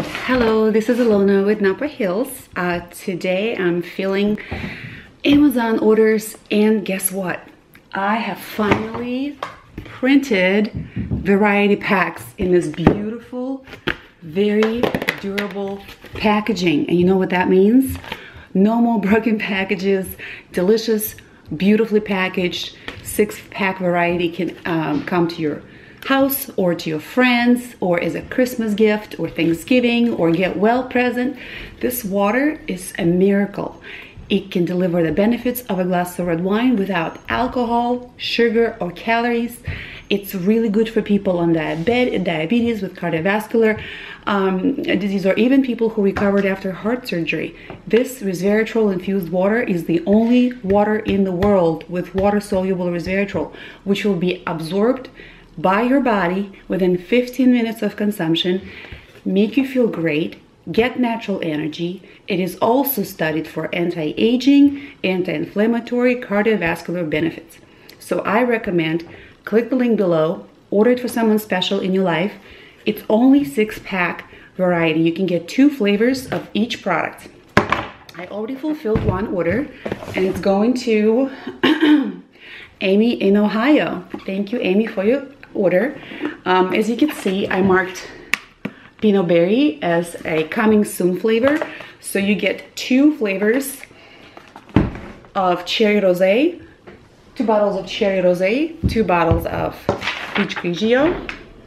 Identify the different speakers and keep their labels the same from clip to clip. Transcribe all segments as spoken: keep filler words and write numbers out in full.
Speaker 1: Hello, this is Ilona with Napa Hills. Uh, today I'm filling Amazon orders, and guess what? I have finally printed variety packs in this beautiful, very durable packaging. And you know what that means? No more broken packages, delicious, beautifully packaged six pack variety can um, come to your house or to your friends or as a Christmas gift or Thanksgiving or get well present. This water is a miracle. It can deliver the benefits of a glass of red wine without alcohol, sugar, or calories. It's really good for people on diabetes with cardiovascular um, disease, or even people who recovered after heart surgery. This resveratrol infused water is the only water in the world with water-soluble resveratrol, which will be absorbed by your body within fifteen minutes of consumption, make you feel great, get natural energy. It is also studied for anti-aging, anti-inflammatory, cardiovascular benefits. So I recommend, click the link below, order it for someone special in your life. It's only six pack variety. You can get two flavors of each product. I already fulfilled one order and it's going to Amy in Ohio. Thank you, Amy, for your order. Um, as you can see, I marked Pinot Berry as a coming soon flavor. So you get two flavors of cherry rosé, two bottles of cherry rosé, two bottles of peach grigio,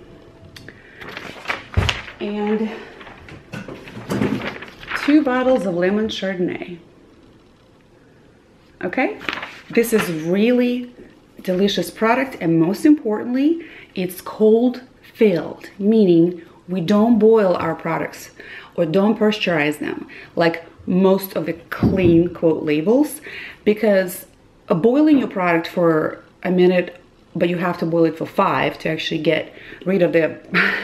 Speaker 1: and two bottles of lemon chardonnay. Okay, this is really delicious product, and most importantly, it's cold filled, meaning we don't boil our products or don't pasteurize them like most of the clean quote labels, because uh, boiling your product for a minute, but you have to boil it for five to actually get rid of the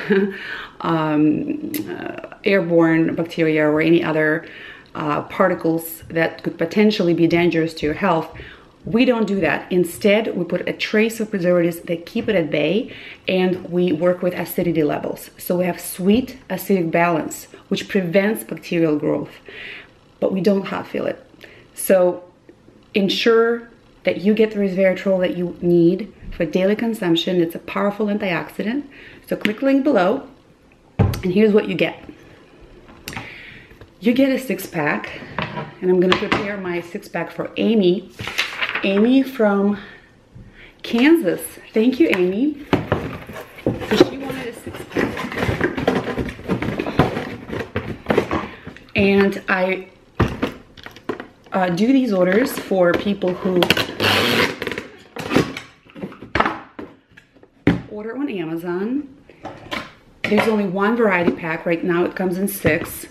Speaker 1: um, uh, airborne bacteria or any other uh, particles that could potentially be dangerous to your health. We don't do that. Instead, we put a trace of preservatives that keep it at bay, and we work with acidity levels. So we have sweet acidic balance, which prevents bacterial growth, but we don't hot fill it. So ensure that you get the resveratrol that you need for daily consumption. It's a powerful antioxidant. So click the link below, and here's what you get. You get a six pack, and I'm gonna prepare my six pack for Amy. Amy from Kansas. Thank you, Amy. So she wanted a six pack. And I uh, do these orders for people who order on Amazon. There's only one variety pack. Right now it comes in six.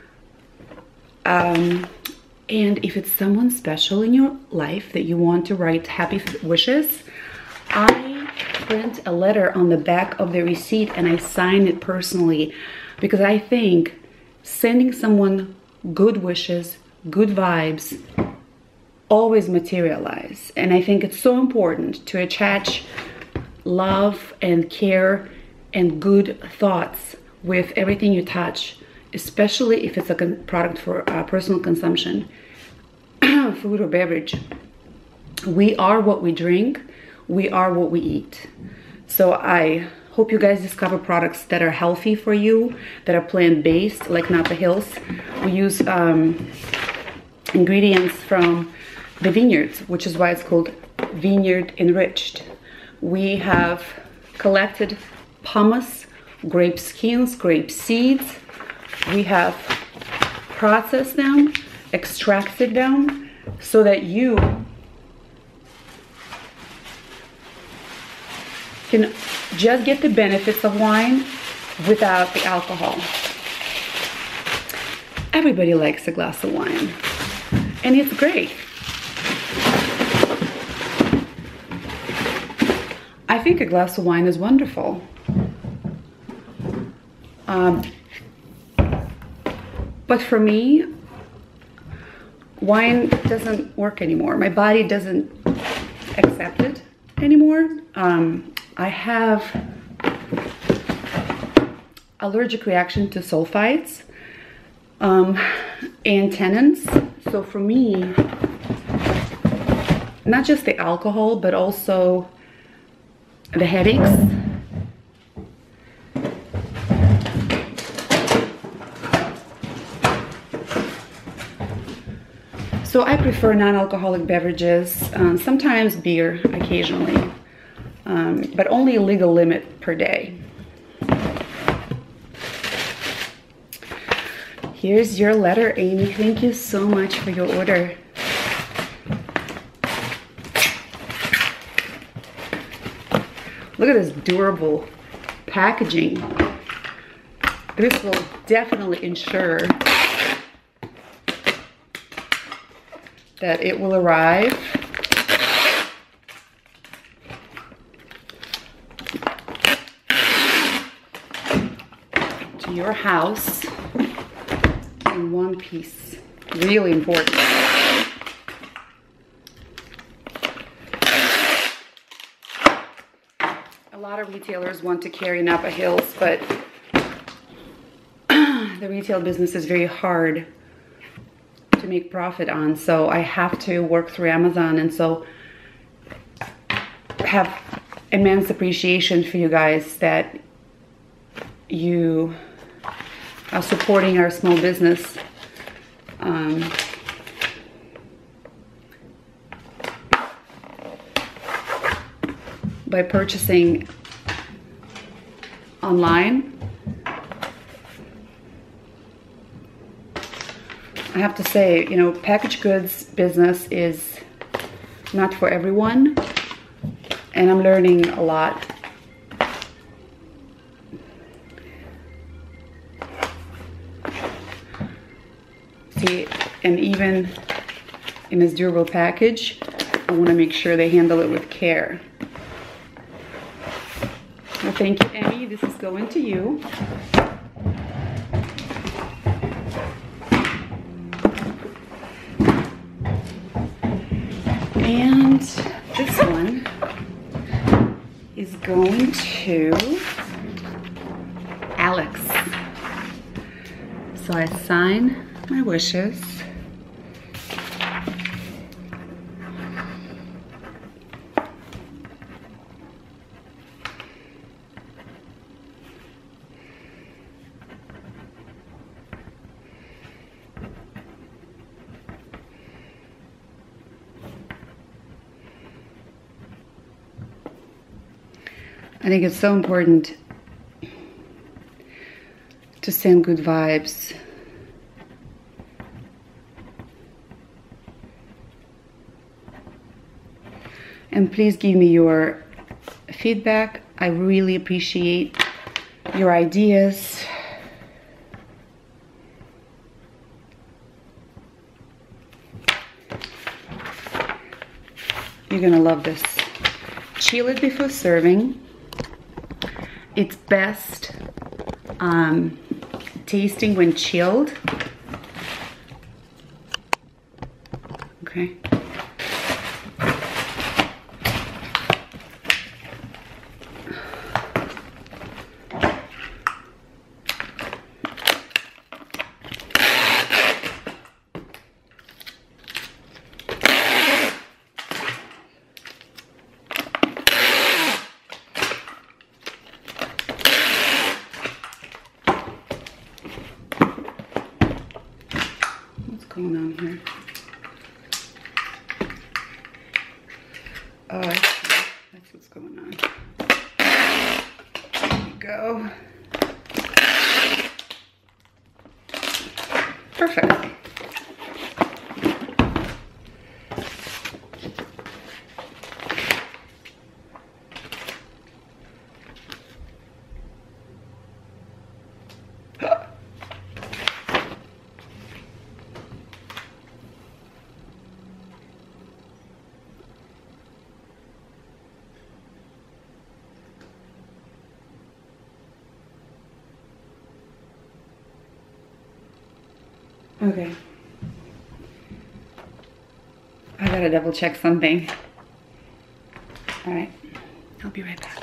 Speaker 1: Um, And if it's someone special in your life that you want to write happy wishes, I print a letter on the back of the receipt and I sign it personally, because I think sending someone good wishes, good vibes, always materialize. And I think it's so important to attach love and care and good thoughts with everything you touch, especially if it's a product for uh, personal consumption, food or beverage. We are what we drink, we are what we eat. So I hope you guys discover products that are healthy for you, that are plant-based, like Napa Hills. We use um, ingredients from the vineyards, which is why it's called Vineyard Enriched. We have collected pumice, grape skins, grape seeds. We have processed them, extracted them, so that you can just get the benefits of wine without the alcohol. Everybody likes a glass of wine, and it's great. I think a glass of wine is wonderful. Um, But for me, wine doesn't work anymore. My body doesn't accept it anymore. Um, I have allergic reaction to sulfites um, and tannins. So for me, not just the alcohol, but also the headaches. So I prefer non-alcoholic beverages, um, sometimes beer occasionally, um, but only a legal limit per day. Here's your letter, Amy. Thank you so much for your order. Look at this durable packaging. This will definitely ensure that it will arrive to your house in one piece. Really important. A lot of retailers want to carry Napa Hills, but the retail business is very hard to make profit on, so I have to work through Amazon, and so have immense appreciation for you guys that you are supporting our small business um, by purchasing online. I have to say, you know, packaged goods business is not for everyone, and I'm learning a lot. See, and even in this durable package, I want to make sure they handle it with care. Well, thank you, Emmy. This is going to you. And this one is going to Alex. So I sign my wishes. I think it's so important to send good vibes. And please give me your feedback. I really appreciate your ideas. You're gonna love this. Chill it before serving. It's best um, tasting when chilled. Okay. Going on here? Oh, I see. That's what's going on. There you go. Perfect. Okay. I gotta double check something. All right, I'll be right back.